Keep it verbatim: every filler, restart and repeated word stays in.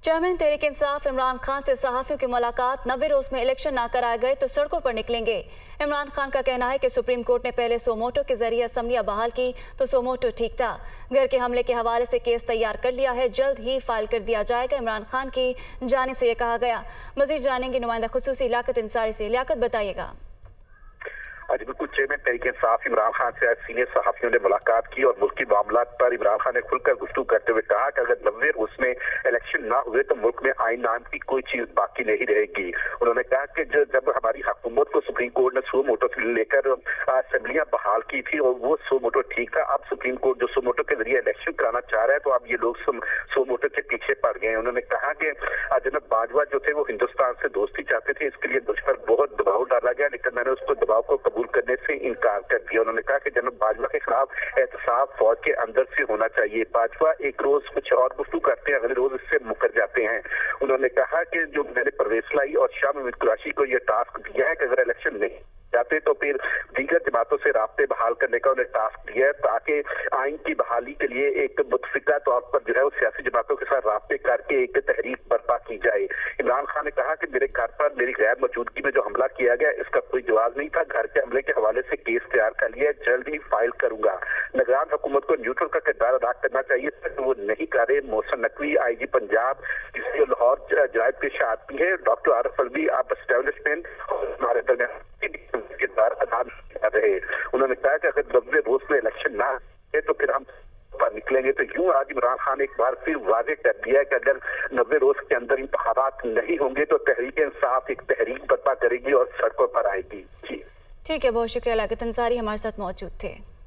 Chairman Tehreek Insaf Imran Khan से सहाफियों की मुलाकात। नब्बे रोज में इलेक्शन ना कराए गए तो सड़कों पर निकलेंगे। इमरान खान का कहना है कि सुप्रीम कोर्ट ने पहले सोमोटो के जरिए असम्बलियां बहाल की तो सोमोटो ठीक था। घर के हमले के हवाले से केस तैयार कर लिया है, जल्द ही फाइल कर दिया जाएगा, इमरान खान की जानिब से यह कहा गया। मजीद जानेंगे नुमाइंदा खुसूसी लियाकत अंसारी से। लियाकत, बताइएगा। आज बिल्कुल चेयरमैन तहरीक इंसाफ इमरान खान से आज सीनियर सहाफियों ने मुलाकात की और मुल्क की मामलात पर इमरान खान ने खुलकर गुफ्तगू करते हुए कहा कि अगर नब्बे रोज में इलेक्शन ना हुए तो मुल्क में आइन नाम की कोई चीज बाकी नहीं रहेगी। उन्होंने कहा कि जब हमारी हुकूमत को सुप्रीम कोर्ट ने सो मोटो से लेकर असेंबलियां बहाल की थी और वो सो मोटो ठीक था, अब सुप्रीम कोर्ट जो सो मोटो के जरिए इलेक्शन कराना चाह रहा है तो अब ये लोग सो मोटो के पीछे पड़ गए। उन्होंने कहा कि जनाब बाजवा जो थे वो हिंदुस्तान से दोस्ती चाहते थे, इसके लिए मुझ पर बहुत दबाव डाला गया, लेकिन मैंने उसको दबाव को कबूल करने से इनकार कर दिया। उन्होंने कहा कि जनरल बाजवा के खिलाफ एहतसाब फौज के अंदर से होना चाहिए। बाजवा एक रोज कुछ और गुफ्तगू करते हैं, अगले रोज इससे मुकर जाते हैं। उन्होंने कहा कि जो मैंने परवेज लाई और शाह महमूद कुरैशी को यह टास्क दिया है कि अगर इलेक्शन नहीं जाते तो फिर दीगर जमातों से राब्ते बहाल करने का उन्हें टास्क दिया है ताकि आइन की बहाली के लिए एक मुतफिका तौर पर जो है वो सियासी जमातों के साथ राब्ते करके एक तहरीक बर्पा की जाए। इमरान खान ने कहा कि मेरे घर पर मेरी गैर मौजूदगी में जो हमला किया गया इसका कोई जवाब नहीं था, घर के हमले के हवाले से केस तैयार कर लिया, जल्द ही फाइल करूंगा। निगरान हुकूमत को न्यूट्रल का किरदार अदा करना चाहिए, तो वो नहीं करे। मोहसिन नकवी आई जी पंजाब जिससे लाहौर जरायत पेश आती है, डॉक्टर आरिफ अलवी आप एस्टेब्लिशमेंट हमारे दरमियान किरदार अदा कर रहे। उन्होंने कहा कि अगर नब्बे रोज में इलेक्शन ना है तो फिर हम निकलेंगे। तो यूं आज इमरान खान एक बार फिर वाजे कर दिया है कि अगर नब्बे रोज के अंदर इंतखाबात नहीं होंगे तो तहरीक इंसाफ एक तहरीक बर्पा करेगी और सड़कों पर आएगी। जी ठीक है, बहुत शुक्रिया लियाकत अंसारी हमारे साथ मौजूद थे।